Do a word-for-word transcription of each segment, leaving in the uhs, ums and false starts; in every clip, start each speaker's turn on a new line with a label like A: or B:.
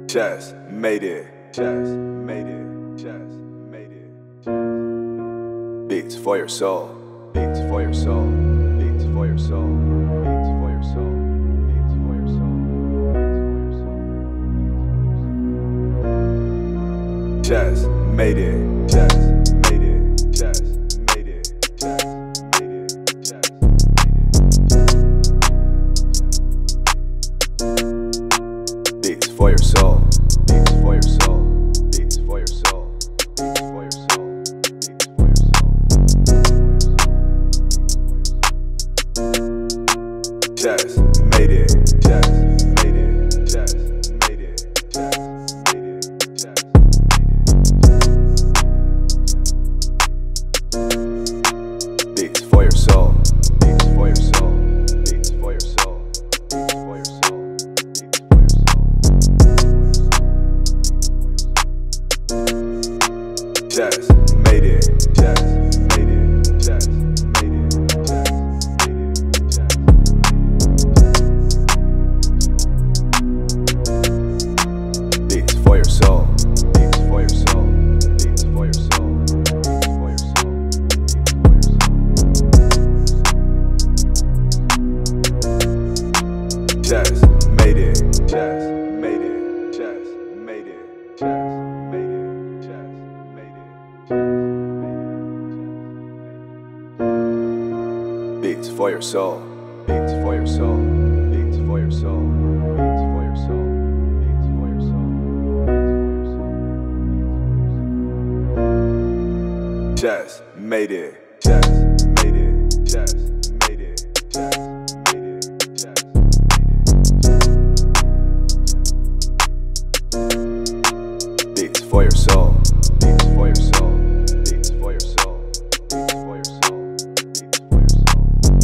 A: Just made it. Just made it. Just made it. Beats for your soul. Beats for your soul. Beats for your soul. Beats for your soul. Beats for your soul. Just made it. Just made it. Just made it. Just made it. Just made it. Beats for your soul. Beats for your soul. Beats for your soul. Beats for your soul. Beats for your soul. Just made it. Just made it. Just made it. Just made it. Just made it. Beats for your soul. Beats for your soul. Beats for your soul. Beats for your soul. Just made it, just made it, just made it, just made it, just beats for your soul, beats for your soul, beats for your soul, beats for your soul, beats for your soul. Just made it, just made it, just made it, just made it, just made it. Beats for your soul, beats for your soul, beats for your soul, beats for your soul, beats for your soul, beats for your soul. Just made it, just made it, just made it, just made it, just made it. Beats for your soul, beats for your soul, beats for your soul, beats for your soul, beats for your soul.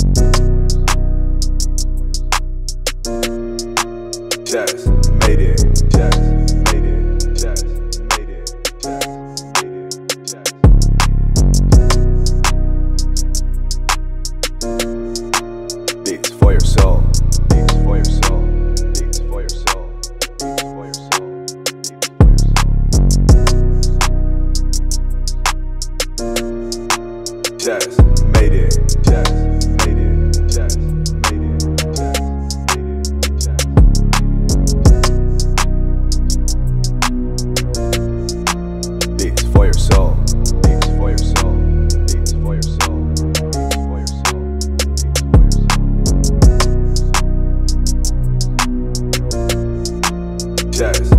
A: Just made it, just made it, just made it, just made it, just made it. Beats for your soul, beats for your soul, beats for your soul, beats for your soul, beats for your soul. Just made it, just made it, just made it, just made it, just beats for your soul, beats for your soul, beats for your soul, beats for your soul, beats for your soul. Just